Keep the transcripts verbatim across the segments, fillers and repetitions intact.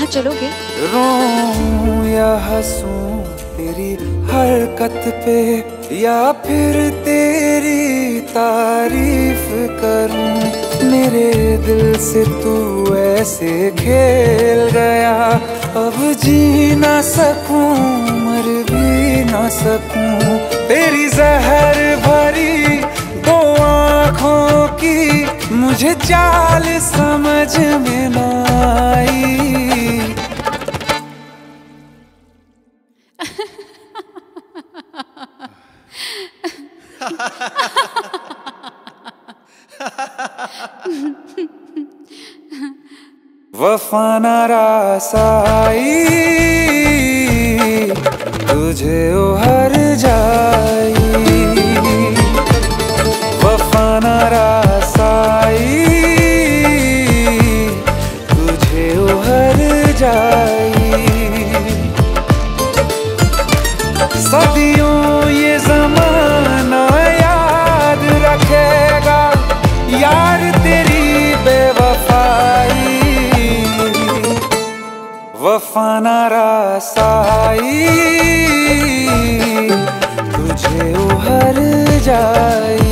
चलोगे? रोऊं या हंसूं तेरी हरकत पे, या फिर तेरी तारीफ करूं। मेरे दिल से तू ऐसे खेल गया, अब जी ना सकूं मर भी ना सकूं। तेरी जहर भरी दो आँखों की मुझे चाल समझ में ना आई। वफा ना रास आई, तुझे ओ हर जाई। वफा ना रास आई, तुझे ओ हर जाई। सदियों ये ज़माना याद रखेगा यार तेरी बेवफाई। वफा ना रास आई, तुझे ओ हर जाई।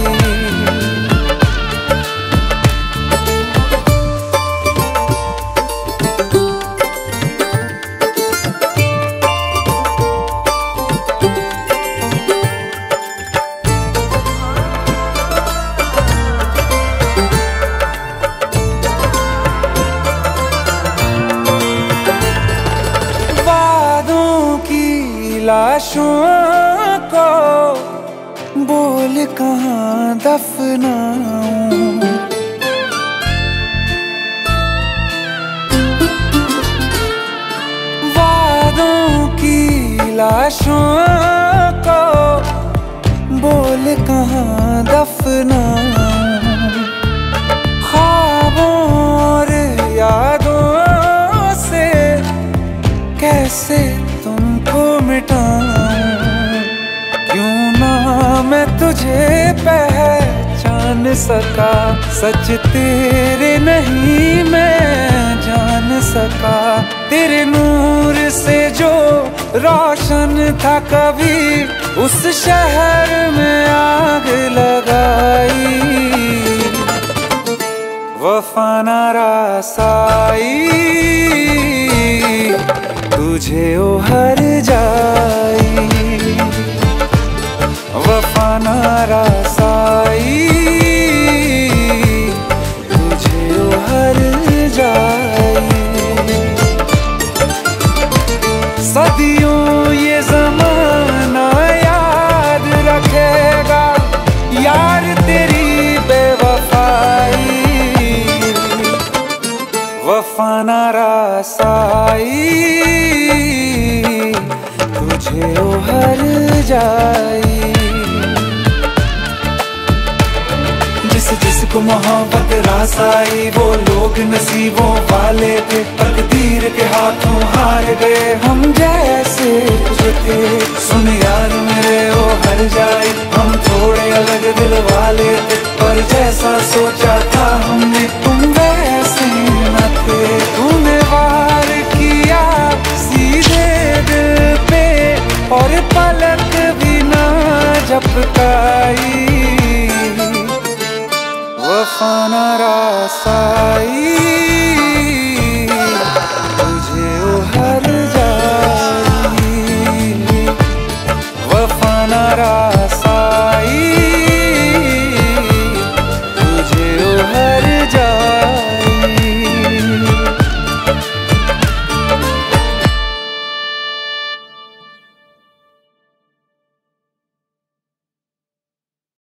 लाशों को बोल कहाँ दफनाऊं, वादों की लाशों को बोल कहाँ दफनाऊं। ख्वाबों और यादों से कैसे तुमको मिटाऊं। क्यों ना मैं तुझे पहचान सका, सच तेरे नहीं मैं जान सका। तेरे नूर से जो रोशन था कभी, उस शहर में आग लगाई। वफा ना रास आई, तुझे ओ हर जाई। वफा ना रास आई, तुझे ओ हर जाई। सदियों ये ज़माना याद रखेगा यार तेरी बेवफाई। वफा ना रास आई, तुझे ओ हर जाई। जिस जिसको मोहब्बत रास आई, वो लोग नसीबों वाले थे। तकदीर के हाथों हार गए हम जैसे जो थे। सुन यार मेरे ओ हर जाई, हम थोड़े अलग दिल वाले थे, पर जैसा सोचा था हमने तुम वैसे न थे। तूने वार किया सीधे दिल पे, और पलक भी ना झपकाई। वफा ना रास आई, तुझे ओ हर जाई। वफा ना रास आई,